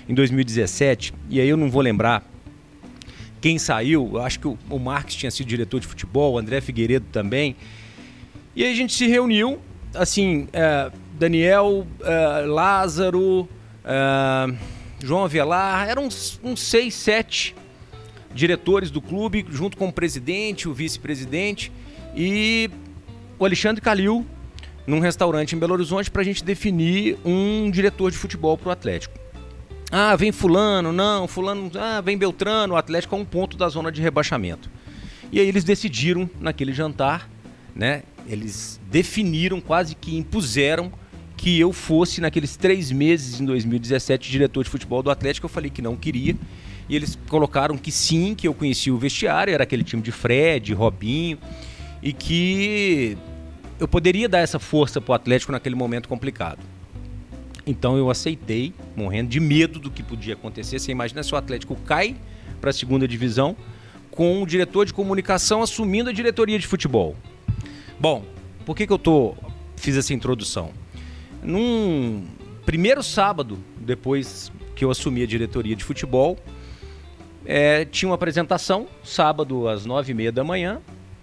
em 2017, e aí eu não vou lembrar quem saiu, eu acho que o Marques tinha sido diretor de futebol, o André Figueiredo também, e aí a gente se reuniu, assim, Daniel, Lázaro, João Avelar, eram uns 6, 7 diretores do clube, junto com o presidente, o vice-presidente e o Alexandre Calil, num restaurante em Belo Horizonte, para a gente definir um diretor de futebol para o Atlético. Ah, vem fulano, não, fulano, vem Beltrano, o Atlético é um ponto da zona de rebaixamento. E aí eles decidiram, naquele jantar, né, eles definiram, quase que impuseram, que eu fosse, naqueles 3 meses em 2017, diretor de futebol do Atlético. Eu falei que não queria, e eles colocaram que sim, que eu conhecia o vestiário, era aquele time de Fred, Robinho, e que eu poderia dar essa força para o Atlético naquele momento complicado. Então eu aceitei, morrendo de medo do que podia acontecer. Você imagina se o Atlético cai para a segunda divisão, com o diretor de comunicação assumindo a diretoria de futebol. Bom, por que eu fiz essa introdução? Num primeiro sábado, depois que eu assumi a diretoria de futebol, tinha uma apresentação, sábado às 9h30 da manhã.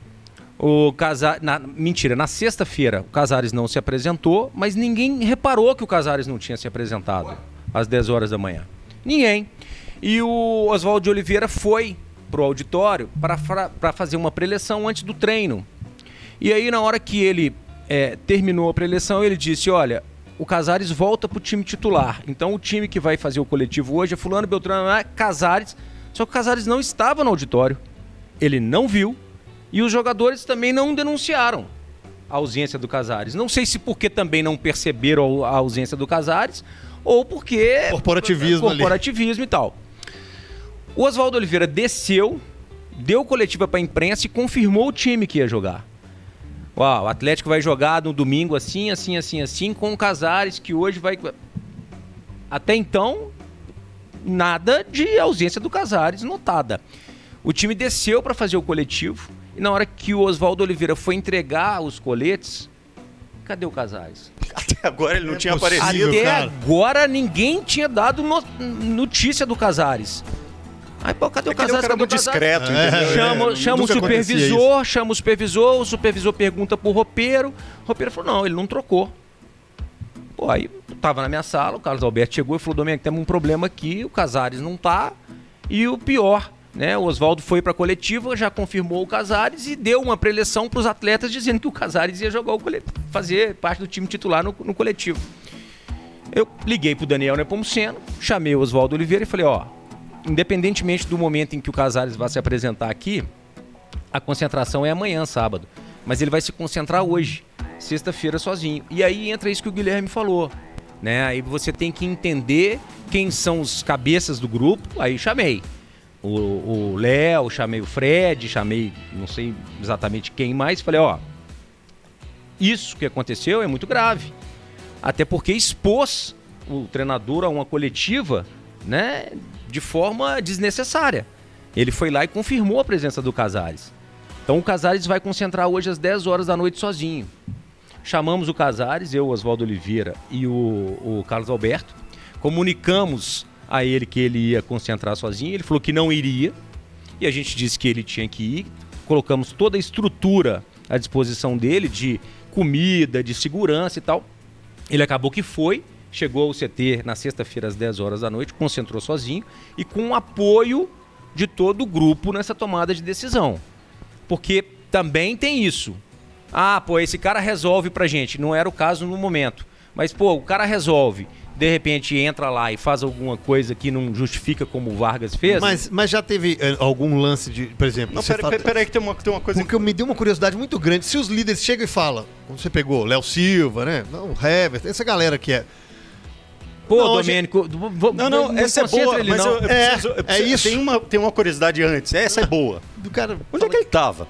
Na sexta-feira o Casares não se apresentou, mas ninguém reparou que o Casares não tinha se apresentado às 10 horas da manhã. Ninguém. E o Oswaldo de Oliveira foi pro auditório para fazer uma preleção antes do treino. E aí, na hora que ele terminou a preleção, ele disse: olha, o Casares volta pro time titular. Então o time que vai fazer o coletivo hoje é fulano, Beltrano, Casares. Só que o Casares não estava no auditório. Ele não viu. E os jogadores também não denunciaram a ausência do Casares. Não sei se porque também não perceberam a ausência do Casares ou porque... Corporativismo e tal. O Oswaldo Oliveira desceu, deu coletiva para a imprensa e confirmou o time que ia jogar. O Atlético vai jogar no domingo assim, com o Casares, que hoje vai... Até então, nada de ausência do Casares notada. O time desceu para fazer o coletivo. E na hora que o Oswaldo Oliveira foi entregar os coletes, cadê o Casares? Até agora ele não tinha aparecido. Até agora ninguém tinha dado notícia do Casares. Aí, pô, cadê o Casares? Cadê o discreto, entendeu? Chama o supervisor pergunta pro roupeiro. O roupeiro falou: não, ele não trocou. Pô, aí tava na minha sala, o Carlos Alberto chegou e falou: Domênico, temos um problema aqui, o Casares não tá. E o pior, né? O Oswaldo foi para a coletiva, já confirmou o Casares e deu uma preleção para os atletas dizendo que o Casares ia jogar fazer parte do time titular no coletivo. Eu liguei para o Daniel Nepomuceno, chamei o Oswaldo Oliveira e falei: independentemente do momento em que o Casares vai se apresentar aqui, a concentração é amanhã, sábado, mas ele vai se concentrar hoje, sexta-feira, sozinho. E aí entra isso que o Guilherme falou, né? Aí você tem que entender quem são os cabeças do grupo. Aí chamei o Léo, chamei o Fred, chamei não sei exatamente quem mais, falei: isso que aconteceu é muito grave, até porque expôs o treinador a uma coletiva, né, de forma desnecessária. Ele foi lá e confirmou a presença do Casares. Então o Casares vai concentrar hoje às 10 horas da noite sozinho. Chamamos o Casares, eu, Oswaldo Oliveira e o Carlos Alberto, comunicamos a ele que ele ia concentrar sozinho. Ele falou que não iria e a gente disse que ele tinha que ir. Colocamos toda a estrutura à disposição dele, de comida, de segurança e tal. Ele acabou que foi, chegou ao CT na sexta-feira às 10 horas da noite, concentrou sozinho e com o apoio de todo o grupo nessa tomada de decisão. Porque também tem isso. Esse cara resolve pra gente. Não era o caso no momento. Mas, o cara resolve. De repente entra lá e faz alguma coisa que não justifica como o Vargas fez. Mas já teve algum lance de, por exemplo... Não, peraí que tem uma coisa... Porque me deu uma curiosidade muito grande. Se os líderes chegam e falam, como você pegou, Léo Silva, né? Não, o Hever, essa galera que é... Domênico... Não, essa é boa, ele, mas não. eu preciso, isso. Tem uma curiosidade antes. Essa é boa. Do cara... Onde é que ele tava?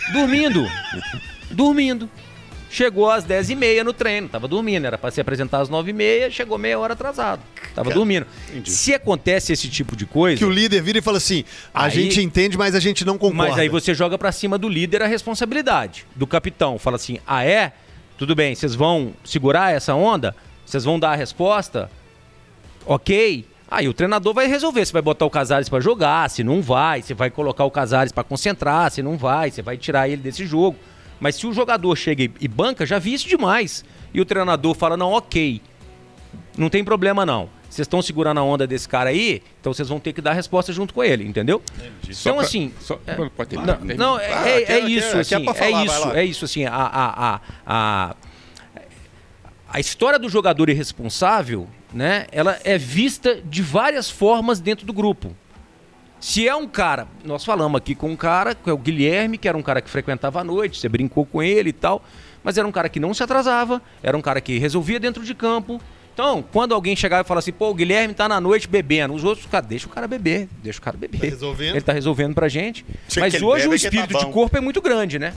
Dormindo. Chegou às 10h30 no treino, tava dormindo, era para se apresentar às 9h30, chegou meia hora atrasado, tava dormindo. Entendi. Se acontece esse tipo de coisa... Que o líder vira e fala assim, a gente entende, mas a gente não concorda. Mas aí você joga para cima do líder a responsabilidade, do capitão, fala assim, tudo bem, vocês vão segurar essa onda? Vocês vão dar a resposta? Ok? Aí o treinador vai resolver se vai botar o Casares pra jogar, se não vai, se vai colocar o Casares pra concentrar, se não vai, se vai tirar ele desse jogo. Mas se o jogador chega e banca, já vi isso demais. E o treinador fala, não, ok, não tem problema não. Vocês estão segurando a onda desse cara aí, então vocês vão ter que dar a resposta junto com ele, entendeu? Entendi. Então, assim... Pode terminar. Não, é isso, assim, é isso, assim, a história do jogador irresponsável, né, ela é vista de várias formas dentro do grupo. Se é um cara, nós falamos aqui com um cara, que é o Guilherme, que era um cara que frequentava à noite, você brincou com ele e tal, mas era um cara que não se atrasava, era um cara que resolvia dentro de campo. Então, quando alguém chegava e falava assim, pô, o Guilherme tá na noite bebendo, os outros, cara, deixa o cara beber. Tá resolvendo. Ele tá resolvendo pra gente. Se Mas que ele hoje bebe, o é que tá espírito de bom. corpo é muito grande, né?